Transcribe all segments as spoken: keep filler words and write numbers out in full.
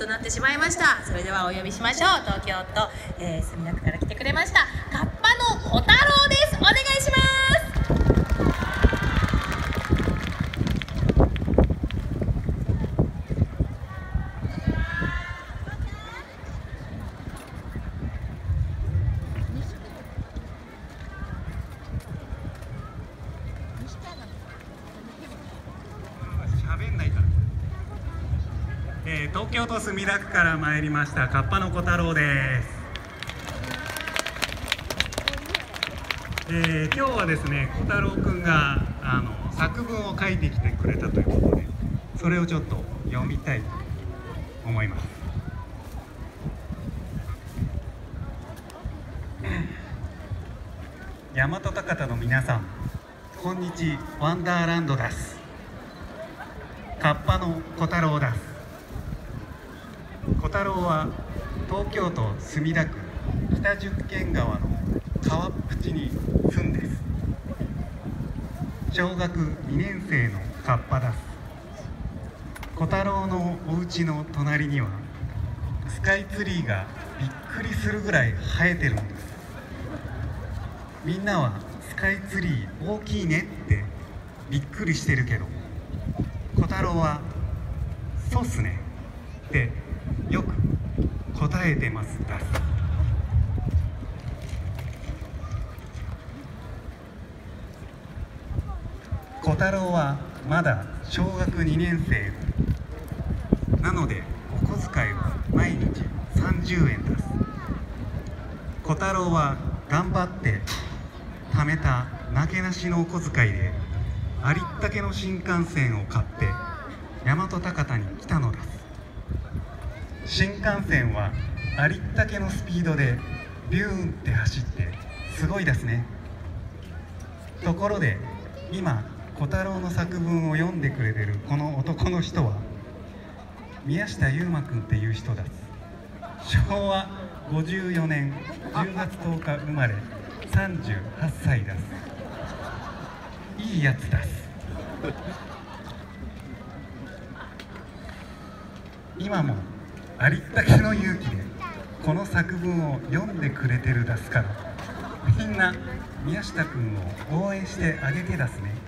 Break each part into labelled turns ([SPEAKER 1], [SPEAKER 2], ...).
[SPEAKER 1] となってしまいました。それではお呼びしましょう。東京都、えー、墨田区から来てくれましたカッパの小太郎です。お願いします。
[SPEAKER 2] 喋んないから。えー、東京都墨田区から参りましたカッパの小太郎です。えー、今日はですね、小太郎くんがあの作文を書いてきてくれたということで、それをちょっと読みたいと思います。大和高田の皆さん、こんにちワンダーランドです。カッパの小太郎です。小太郎は東京都墨田区北十間川の川っぷちに住んです。小学にねん生のカッパです。小太郎のお家の隣にはスカイツリーがびっくりするぐらい生えてるんです。みんなはスカイツリー大きいねってびっくりしてるけど、小太郎は「そうっすね」ってよく答えてますだす。小太郎はまだ小学にねん生なので、お小遣いは毎日さんじゅうえんです。小太郎は頑張って貯めたなけなしのお小遣いでありったけの新幹線を買って大和高田に来たのです。新幹線はありったけのスピードでビューンって走ってすごいですね。ところで今小太郎の作文を読んでくれてるこの男の人は宮下悠馬くんっていう人です。しょうわごじゅうよねんじゅうがつとおか生まれさんじゅうはっさいです。いいやつです。今もありったけの勇気でこの作文を読んでくれてるですから、みんな宮下くんを応援してあげてですね。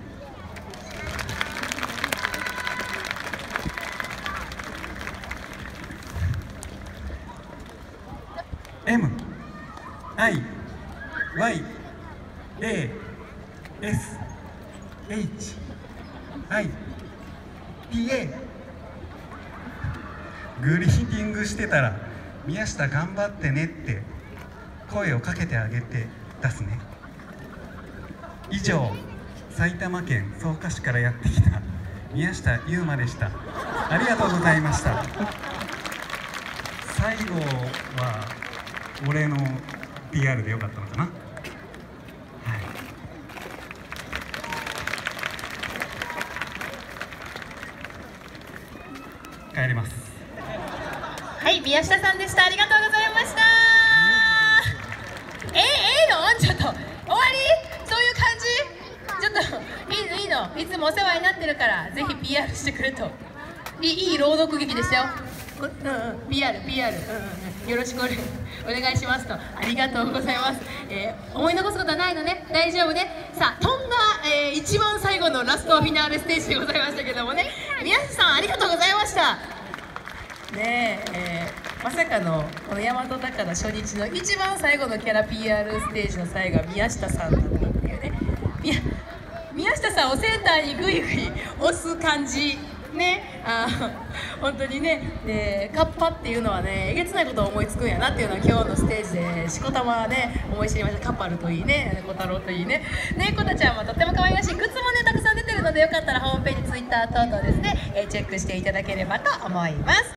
[SPEAKER 2] エム アイ ワイ エー エス エイチ アイ ピー エー グリーティングしてたら宮下頑張ってねって声をかけてあげて出すね。以上、埼玉県草加市からやってきた宮下悠馬でした。ありがとうございました。最後は俺の ピーアール でよかったのかな。はい、帰ります。
[SPEAKER 1] はい、宮下さんでした。ありがとうございました。えー、ええのちょっと終わり、そういう感じ。ちょっといいのいいの、いつもお世話になってるからぜひ ピーアール してくれと。いい、いい朗読劇でしたよ。うんうん、ピーアール、ピーアール、うんうん、よろしくお願いお願いしますと。ありがとうございます。えー、思い残すことはないのね、大丈夫ね。さあ、とんだ、えー、一番最後のラストフィナーレステージでございましたけどもね、宮下さんありがとうございました。ねえ、えー、まさかのこの大和高田初日の一番最後のキャラ ピーアール ステージの最後は宮下さんだったっていうね。宮宮下さんをセンターにグイグイ押す感じね、あ本当にね、でカッパっていうのはね、えげつないことを思いつくんやなっていうのは今日のステージでしこたまね思い知りました。カッパルといいね、小太郎といいね、ねこたちゃんもとっても可愛らしいグッズもねたくさん出てるので、よかったらホームページ、ツイッター等々ですね、えー、チェックしていただければと思います。